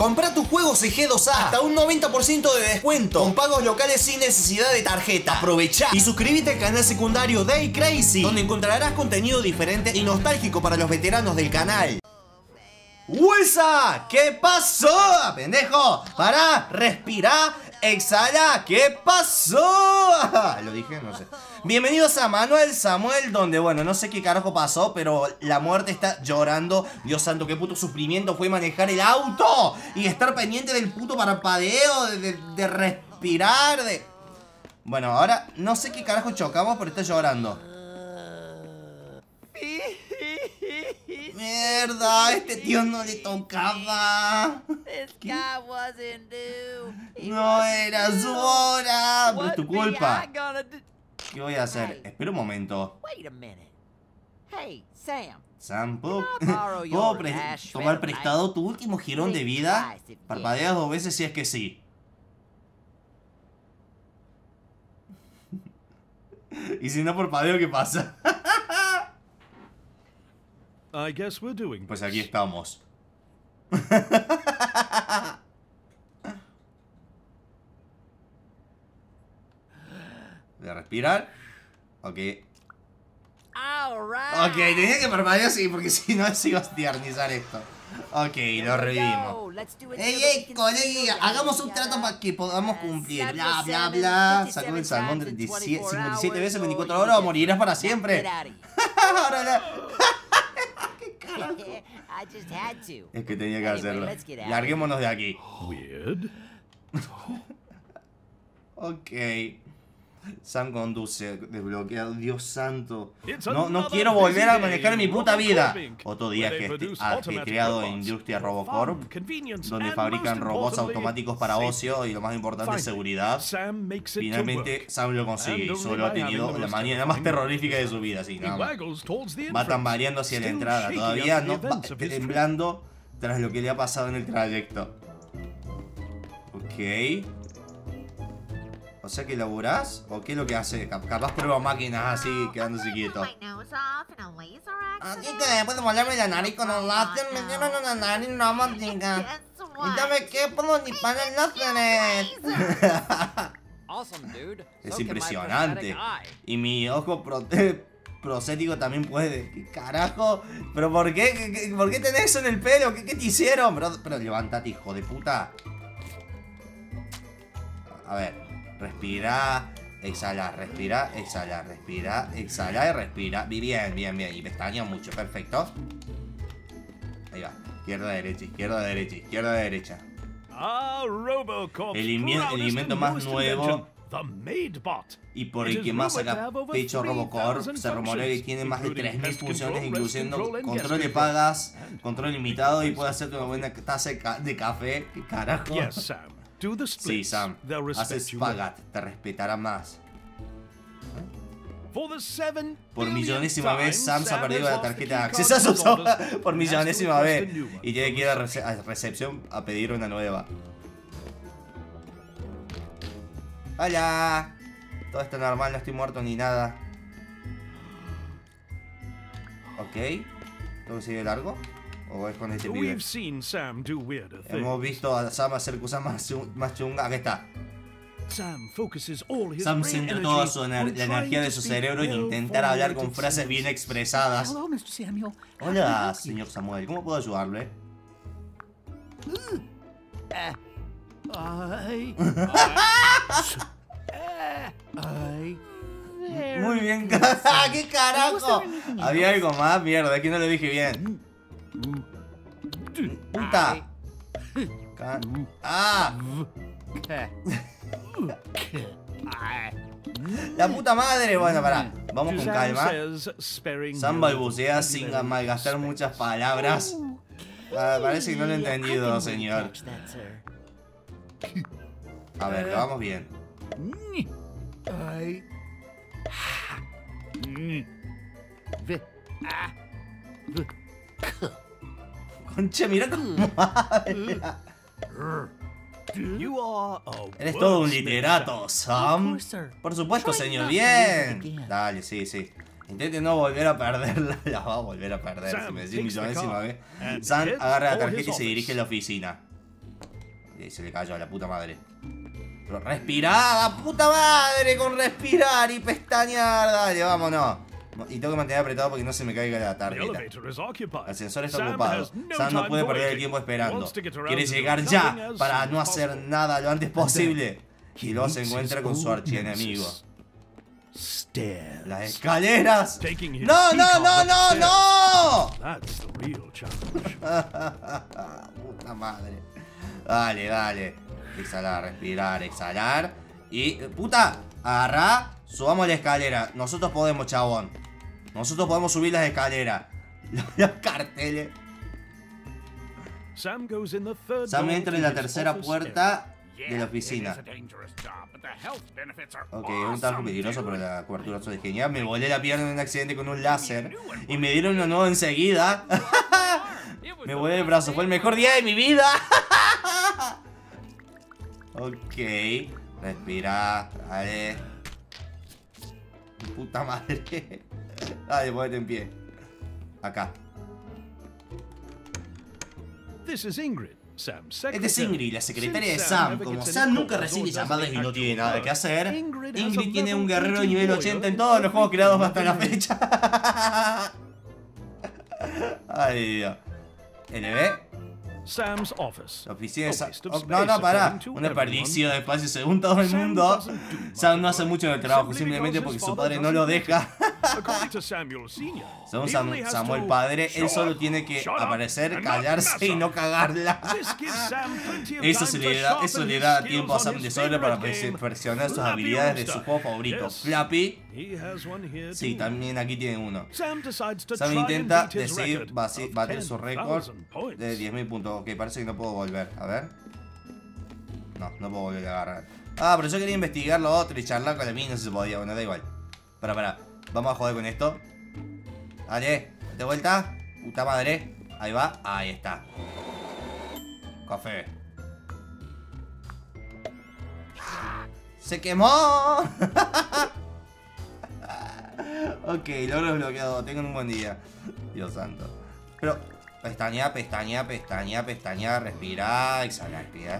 Comprá tus juegos en G2A hasta un 90% de descuento con pagos locales sin necesidad de tarjeta. Aprovechá y suscríbete al canal secundario Day Crazy, donde encontrarás contenido diferente y nostálgico para los veteranos del canal. ¡Wilsa! ¿Qué pasó, pendejo? Pará, respirá, exhala. ¿Qué pasó? Lo dije, no sé. Bienvenidos a Manuel Samuel, donde, bueno, no sé qué carajo pasó, pero la muerte está llorando. Dios santo, qué puto sufrimiento fue manejar el auto y estar pendiente del puto parpadeo, de respirar, de... Bueno, ahora no sé qué carajo chocamos, pero está llorando. Mierda, este tío no le tocaba. No era su hora. Pero es tu culpa. ¿Qué voy a hacer? Espera un momento. Sam, ¿puedo tomar prestado tu último jirón de vida? Parpadeas 2 veces si es que sí. Y si no parpadeo, ¿qué pasa? Pues aquí estamos. Voy a respirar. Ok. Ok, tenía que parpadear así, porque si no se iba a tiernizar esto. Ok, lo revivimos. Ey, colega, hagamos un trato para que podamos cumplir. Bla, bla, bla. Sacó el salmón 57 veces en 24 horas o morirás para siempre. ¿Qué carajo? Es que tenía que hacerlo. Larguémonos de aquí. Ok. Sam conduce, desbloqueado, Dios santo. No quiero volver a manejar mi puta vida. Otro día que creado en Industria Robocorp, donde fabrican robots automáticos para ocio y lo más importante es seguridad. Finalmente Sam lo consigue y solo ha tenido la mañana más terrorífica de su vida, así nada más. Va tambaleando hacia la entrada, todavía no va temblando tras lo que le ha pasado en el trayecto. Ok. O sea que laburás, ¿o qué es lo que hace? Capaz prueba máquinas así, quedándose quieto. Así que puedo molerme la nariz con un láser, me dieron una nariz robótica. Y dame que puedo limpar el láser. Es impresionante. Y mi ojo prostético también puede. ¿Qué carajo? ¿Pero por qué? ¿Por qué tenés eso en el pelo? ¿Qué te hicieron? Pero levántate, hijo de puta. A ver. Respira, exhala, respira, exhala, respira, exhala y respira. Bien, bien, bien. Y pestaña mucho, perfecto. Ahí va. Izquierda, derecha, izquierda, derecha, izquierda, derecha. El invento más nuevo y por el que más saca pecho Robocorp. Se rumorea que tiene más de 3000 funciones, incluyendo control de pagas, control limitado y puede hacerte una buena taza de café. ¿Qué carajo? Sí, Sam, haces Spagat, te respetará más. Por millonésima vez, Sam se ha perdido la tarjeta de acceso por millonésima vez y tiene que ir a recepción a pedir una nueva. Hola. Todo está normal, no estoy muerto ni nada. Ok. ¿Tengo que seguir largo? ¿O es con este pibe? Hemos visto a Sam hacer cosas más chungas. Aquí está. Sam centra toda la energía de su cerebro en intentar hablar con frases bien expresadas. Hola, señor Samuel. ¿Cómo puedo ayudarle? Muy bien. ¿Qué carajo? Había algo más, mierda. Es que no lo dije bien. Puta. La puta madre. Bueno, pará. Vamos con calma. Sam balbucea sin malgastar muchas palabras. Parece que no lo he entendido, señor. A ver, lo vamos bien. Conche, mira cómo habla. Eres todo un literato, Sam. Por supuesto, señor. Bien. Dale, sí, sí. Intente no volver a perderla. La va a volver a perder. Si me decís millonésima vez. Sam agarra la tarjeta y se dirige a la oficina. Y se le cayó a la puta madre. Pero respirá, puta madre, con respirar y pestañear. Dale, vámonos. Y tengo que mantener apretado porque no se me caiga la tarjeta. El ascensor está ocupado. Sam no puede perder el tiempo esperando. Quiere llegar ya para no hacer nada lo antes posible. Y luego se encuentra con su archienemigo. Las escaleras. ¡No, no, no, no, no! Puta madre. Dale, dale. Exhalar, respirar, exhalar. Y, puta, agarrá. Subamos la escalera. Nosotros podemos, chabón. Nosotros podemos subir las escaleras. Los carteles. Sam entra en la tercera puerta de la oficina. Ok, es un trabajo peligroso, pero la cobertura es genial. Me volé la pierna en un accidente con un láser. Y me dieron uno nuevo enseguida. Me volé el brazo. Fue el mejor día de mi vida. Ok. Respira. Dale. Puta madre. Dale, ponete en pie. Acá. This is Ingrid. Esta es Ingrid, la secretaria de Sam. Como Sam nunca recibe llamadas y no tiene nada que hacer, Ingrid tiene un guerrero de nivel 80 en todos los juegos creados hasta la fecha. Ay, Dios. ¿LB? Sam's office. La oficina de Sam. No, no, pará. Un desperdicio de espacio según todo el mundo. Sam no hace mucho del trabajo, simplemente porque su padre no lo deja. Según Samuel padre, él solo tiene que aparecer, callarse y no cagarla. Eso le da tiempo a Sam de sobra para perfeccionar sus habilidades de su juego favorito, Flappy. Sí, también aquí tiene uno. Sam intenta decidir batir su récord de 10.000 puntos. Ok, parece que no puedo volver. A ver. No, no puedo volver a agarrar. Ah, pero yo quería investigar lo otro y charlar con la mina, no sé si se podía. Bueno, da igual. Pará. Vamos a joder con esto. Dale, de vuelta. Puta madre. Ahí va, ahí está. Café. ¡Se quemó! Ok, logro desbloqueado. Tengan un buen día. Dios santo. Pero, pestaña, respira, exhala, respira.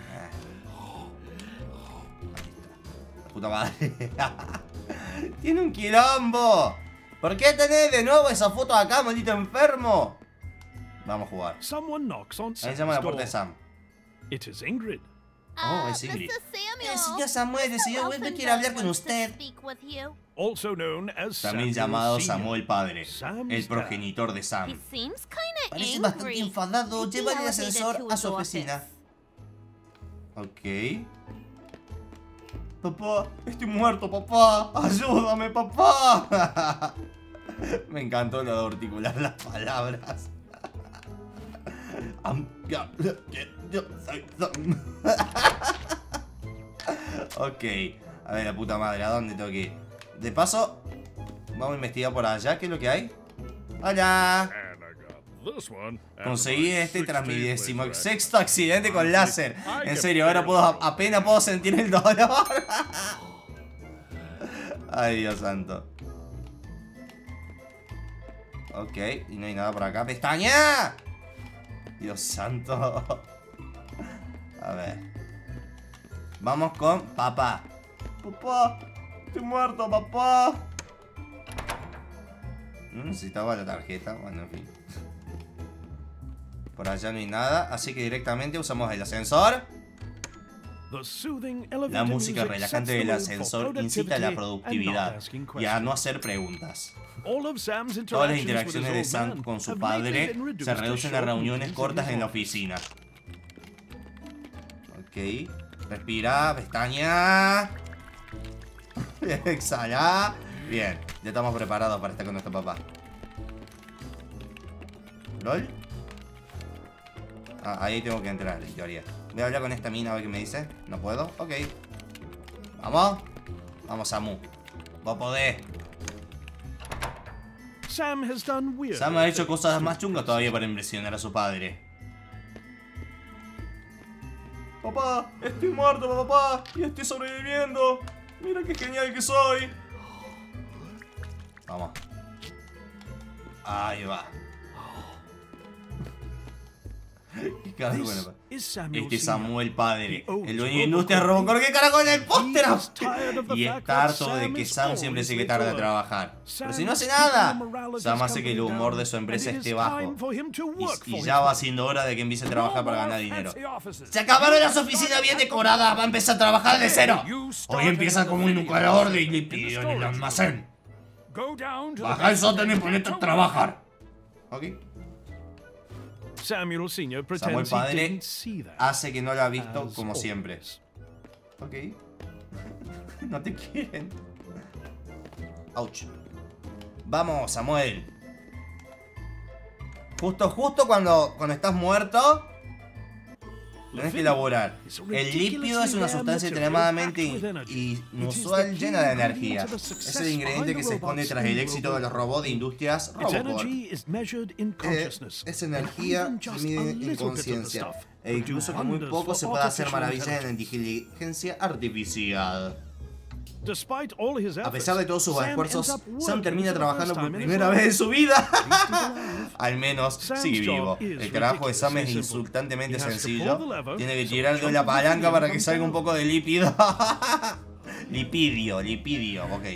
Puta madre. Tiene un quilombo. ¿Por qué tenés de nuevo esa foto acá, maldito enfermo? Vamos a jugar. Ahí llama a la puerta de Sam. Oh, es Ingrid. Señor Samuel, el señor Webb quiere hablar con usted. También llamado Samuel padre, el progenitor de Sam. Parece bastante enfadado. Llévale el ascensor a su oficina. Ok. Papá, estoy muerto, papá. Ayúdame, papá. Me encantó lo de articular las palabras. Ok. A ver, la puta madre, ¿a dónde tengo que ir? De paso, vamos a investigar por allá. ¿Qué es lo que hay? ¡Hola! Conseguí este tras mi 16º accidente con láser. En serio, ahora apenas puedo sentir el dolor. Ay, Dios santo. Ok, y no hay nada por acá. ¡Pestaña! Dios santo. A ver. Vamos con papá. Papá, estoy muerto, papá. No necesitaba la tarjeta. Bueno, en fin. Por allá no hay nada, así que directamente usamos el ascensor. La música relajante del ascensor incita a la productividad y a no hacer preguntas. Todas las interacciones de Sam con su padre se reducen a reuniones cortas en la oficina. Ok. Respira, pestaña. Exhala. Bien, ya estamos preparados para estar con nuestro papá. ¿Lol? Ah, ahí tengo que entrar, en teoría. Voy a hablar con esta mina a ver qué me dice. ¿No puedo? Ok. ¿Vamos? Vamos, Samu. Vos podés. Sam ha hecho cosas más chungas todavía para impresionar a su padre. Papá, estoy muerto, papá. Y estoy sobreviviendo. Mira qué genial que soy. Vamos. Bueno, is Samuel este es Senior. Samuel padre, The old el dueño de Robocop. Industria Robocop. ¿Qué carajo en el póster? He is tired of the Y fact está that harto de Sam que is Sam siempre always se que late tarda to a work. trabajar. Sam Pero si no hace is keeping nada. the morale of Sam his hace que el company humor down, de su empresa and it esté is bajo. time for him to work Y for ya va his siendo hora de que empiece a money. trabajar No para more ganar dinero. fancy offices. Se acabaron las oficinas bien decoradas. Va a empezar a trabajar de cero. Hoy empieza como un nucleador de lípido en el almacén. Go down to Baja el sótano y ponete a trabajar. Ok. Samuel Senior Samuel pretends he padre didn't see that. hace que no lo ha visto as como siempre. always. Ok. No te quieren. Ouch. Vamos, Samuel. Justo cuando estás muerto, tenés que elaborar. El lípido es una sustancia extremadamente inusual, llena de energía. Es el ingrediente que se esconde tras el éxito de los robots de industrias Its Robocop. energy is measured in consciousness. Es energía Even just mide a en little bit of the conciencia. stuff E would do incluso con muy wonders poco for se puede hacer artificial maravillas en la intelligence. inteligencia artificial. Despite all his A pesar de todos sus Sam esfuerzos, ends up Sam working termina for the trabajando first por time in his primera life. vez en su vida. At least he's alive. Al menos Sam's sigue vivo. job is El trabajo de Sam es ridiculously insultantemente simple. He has to sencillo. pull the lever, Tiene que so tirar de jump la into the palanca video para que comes salga un down. poco de lípido. Lipidio, ok.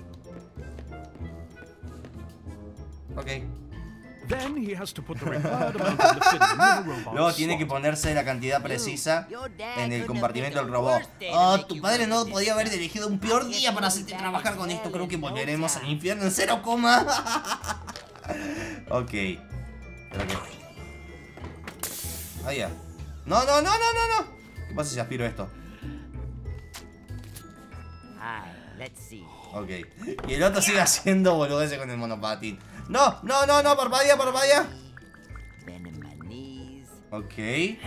Ok. Then he has to put the required amount of the fitting in the robot's Luego tiene que slot. ponerse la cantidad precisa en el compartimento del robot. Oh, tu padre no podía haber elegido un peor día para hacerte trabajar con esto. Creo que volveremos al infierno en 0, ok. Creo que... Ah, ya. No. ¿Qué pasa si aspiro esto? Ok. Y el otro sigue haciendo boludeces con el monopatín. No, parpadea. Ok.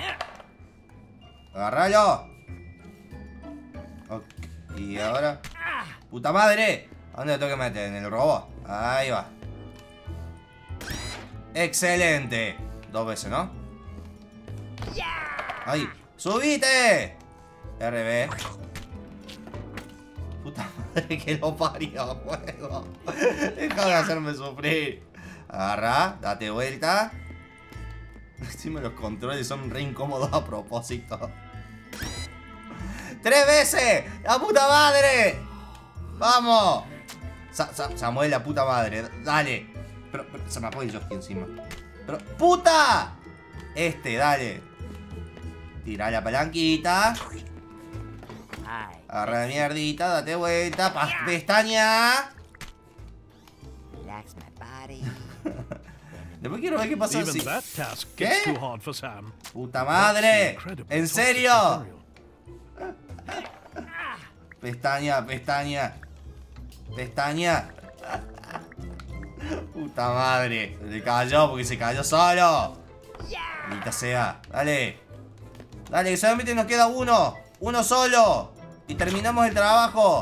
Agárralo. Ok. Y ahora. ¡Puta madre! ¿A dónde le tengo que meter? ¿En el robot? Ahí va. ¡Excelente! 2 veces, ¿no? ¡Ahí! ¡Subite! RB. Puta madre que lo parió, juego. Deja de hacerme sufrir. Agarra, date vuelta. Encima los controles son re incómodos a propósito. 3 veces. ¡La puta madre! ¡Vamos! Samuel, la puta madre. Dale. Pero se me apoya el joystick encima. Pero, ¡puta! Dale. Tira la palanquita. Agarra la mierdita, date vuelta. Pestaña. Después quiero ver qué pasa Even si... that task ¿Qué? gets too hard for Sam. ¡Puta madre! Incredible ¿En toxic serio? material. Pestaña. Puta madre. Se cayó porque se cayó solo. Maldita sea. Dale. Dale, que solamente nos queda uno. Uno solo. Y terminamos el trabajo.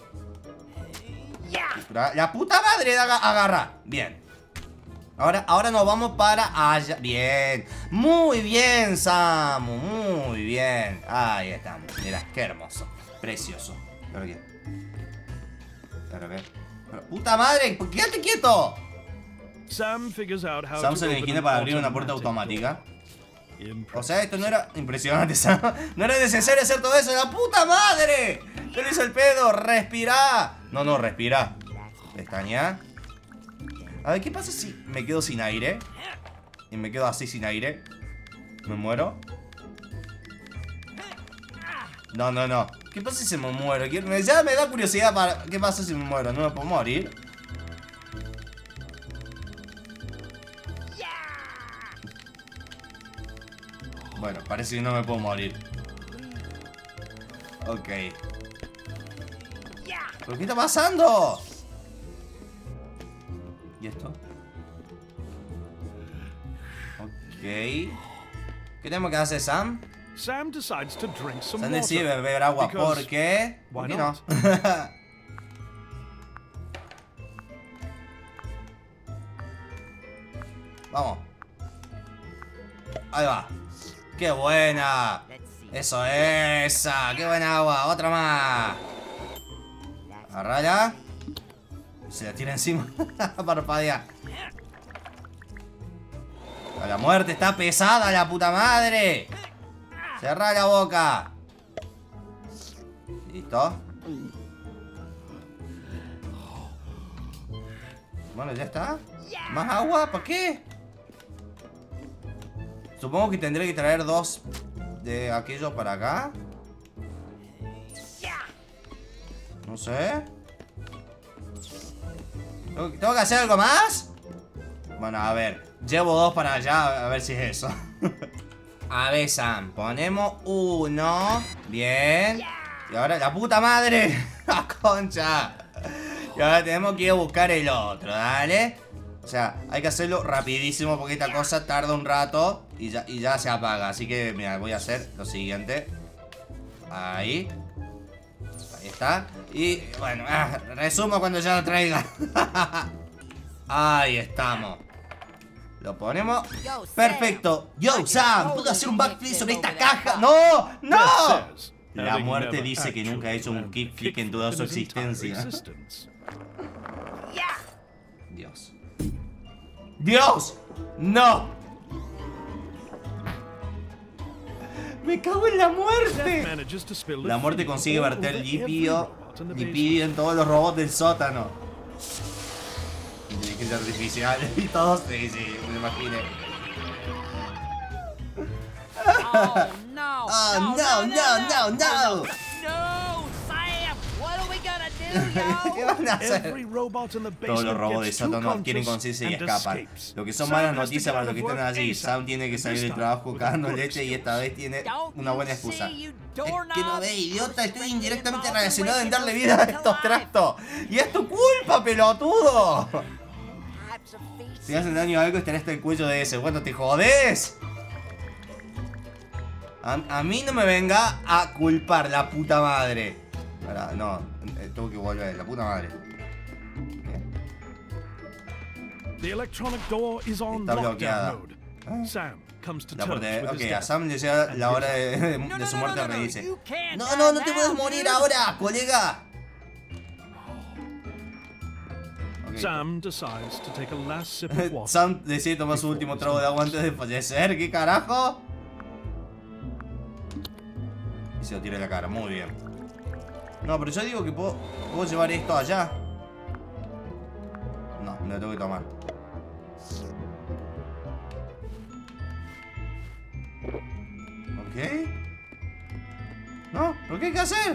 La puta madre agarra. Bien. Ahora nos vamos para allá. Bien. Muy bien, Samu. Muy bien. Ahí estamos. Mirá, qué hermoso. Precioso. ¿Pero qué? ¿Pero qué? Pero, ¡puta madre! ¡Quédate quieto! Sam figures out how Sam to se le open ingenia an para abrir una puerta automatic door. automática. O Impressive. sea, esto no era... Impresionante, Sam. No era necesario hacer todo eso. ¡La puta madre! ¿Qué le hizo el pedo? ¡Respirá! No, respirá. Pestaña. A ver, ¿qué pasa si me quedo sin aire? Y me quedo así sin aire. ¿Me muero? No. ¿Qué pasa si se me muero? Ya me da curiosidad para... ¿Qué pasa si me muero? ¿No me puedo morir? Bueno, parece que no me puedo morir. Ok. ¿Pero qué está pasando? ¿Y esto? Ok. ¿Qué tenemos que hacer, Sam? Sam decides to drink some Sam decide water. beber agua. Because ¿Por qué? why ¿Por qué no? not? Vamos. Ahí va. ¡Qué buena! Eso, esa. ¡Qué buena agua! Otra más. Agarrala. Se la tira encima. Parpadea. La muerte está pesada, la puta madre. Cerrá la boca. ¿Listo? Bueno, ya está. ¿Más agua? ¿Para qué? Supongo que tendré que traer 2 de aquello para acá. No sé. ¿Tengo que hacer algo más? Bueno, a ver. Llevo 2 para allá, a ver si es eso. A ver, Sam. Ponemos 1. Bien. Y ahora la puta madre. La concha. Y ahora tenemos que ir a buscar el otro, dale. O sea, hay que hacerlo rapidísimo porque esta cosa tarda un rato y ya se apaga. Así que, mira, voy a hacer lo siguiente. Ahí. Ahí está. Y, bueno, resumo cuando ya lo traiga. Ahí estamos. Lo ponemos. Perfecto. Yo, Sam, ¿puedo hacer un backflip sobre esta caja? ¡No! ¡No! La muerte dice que nunca ha hecho un kickflip en toda su existencia. Dios. ¡Dios! ¡No! ¡Me cago en la muerte! La muerte consigue verter lipidio en todos los robots del sótano. Inteligencia artificial y todo. Sí, me imaginé. Oh no! Oh no! No, Sam! What are we gonna do, ¿Qué yo? van a hacer? Todos los robots de sótano adquieren conciencia y escapan. Lo que son malas noticias para los que están allí. Sam tiene que salir del trabajo cagando leche y esta vez tiene una buena excusa. Es que no ve, idiota, estoy indirectamente relacionado en darle vida a estos trastos. Y es tu culpa, pelotudo. Si hacen daño a algo estará hasta el cuello de ese. Bueno, te jodes. A mí no me venga a culpar, la puta madre. Ahora, no, tengo que volver, la puta madre. Está bloqueada. La puerta, ok, a Sam le llega la hora de su muerte, redice. No te puedes morir ahora, colega. Okay. Sam decide tomar su último trago de agua antes de fallecer. ¿Qué carajo? Y se lo tira en la cara, muy bien. No, pero yo digo que puedo llevar esto allá. No, me lo tengo que tomar. Ok. No, ¿pero qué hay que hacer?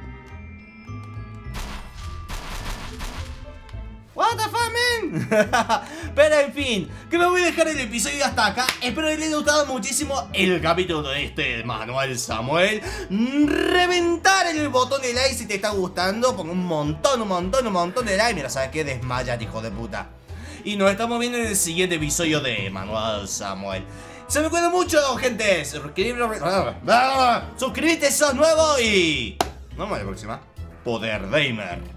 What the fuck, man? Pero en fin, que me voy a dejar el episodio hasta acá. Espero que les haya gustado muchísimo el capítulo de este Manual Samuel. Reventar el botón de like si te está gustando. Pon un montón de like. Mira, ¿sabes qué? Desmayate, hijo de puta. Y nos estamos viendo en el siguiente episodio de Manual Samuel. Se me cuida mucho, gente. Suscríbete si sos nuevo y nos vemos en la próxima. Poder Gamer.